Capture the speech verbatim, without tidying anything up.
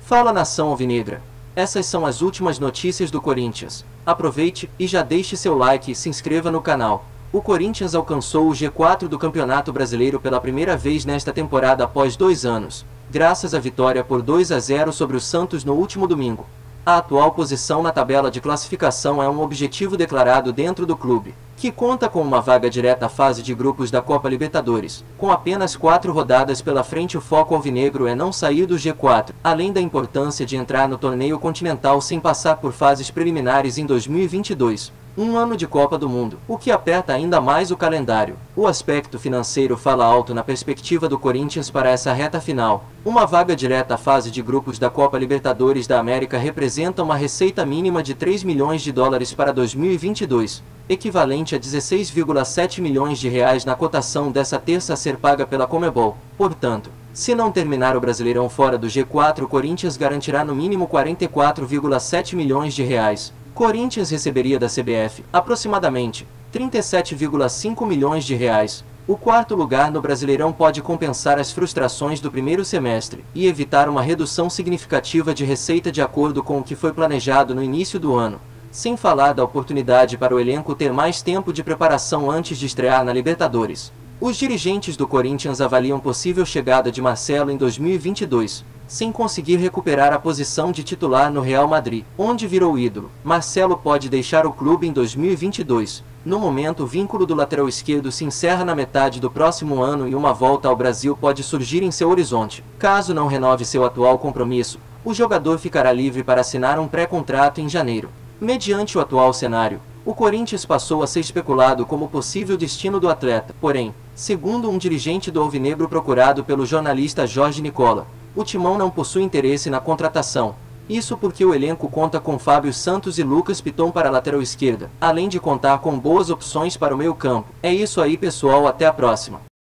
Fala, nação alvinegra! Essas são as últimas notícias do Corinthians. Aproveite e já deixe seu like e se inscreva no canal. O Corinthians alcançou o G quatro do Campeonato Brasileiro pela primeira vez nesta temporada após dois anos, graças à vitória por dois a zero sobre o Santos no último domingo. A atual posição na tabela de classificação é um objetivo declarado dentro do clube, que conta com uma vaga direta à fase de grupos da Copa Libertadores. Com apenas quatro rodadas pela frente, o foco alvinegro é não sair do G quatro, além da importância de entrar no torneio continental sem passar por fases preliminares em dois mil e vinte e dois. Um ano de Copa do Mundo, o que aperta ainda mais o calendário. O aspecto financeiro fala alto na perspectiva do Corinthians para essa reta final. Uma vaga direta à fase de grupos da Copa Libertadores da América representa uma receita mínima de três milhões de dólares para dois mil e vinte e dois, equivalente a dezesseis vírgula sete milhões de reais na cotação dessa terça a ser paga pela Conmebol. Portanto, se não terminar o Brasileirão fora do G quatro, o Corinthians garantirá no mínimo quarenta e quatro vírgula sete milhões de reais. Corinthians receberia da C B F, aproximadamente, trinta e sete vírgula cinco milhões de reais. O quarto lugar no Brasileirão pode compensar as frustrações do primeiro semestre e evitar uma redução significativa de receita de acordo com o que foi planejado no início do ano, sem falar da oportunidade para o elenco ter mais tempo de preparação antes de estrear na Libertadores. Os dirigentes do Corinthians avaliam possível chegada de Marcelo em dois mil e vinte e dois, sem conseguir recuperar a posição de titular no Real Madrid, onde virou ídolo. Marcelo pode deixar o clube em dois mil e vinte e dois. No momento, o vínculo do lateral esquerdo se encerra na metade do próximo ano e uma volta ao Brasil pode surgir em seu horizonte. Caso não renove seu atual compromisso, o jogador ficará livre para assinar um pré-contrato em janeiro. Mediante o atual cenário, o Corinthians passou a ser especulado como possível destino do atleta. Porém, segundo um dirigente do alvinegro procurado pelo jornalista Jorge Nicola, o Timão não possui interesse na contratação. Isso porque o elenco conta com Fábio Santos e Lucas Piton para a lateral esquerda, além de contar com boas opções para o meio-campo. É isso aí, pessoal, até a próxima.